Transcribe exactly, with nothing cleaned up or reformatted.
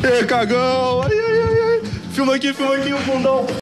Ê, Cagão. Ai, ai, ai, ai. Filma aqui, filma aqui o fundão.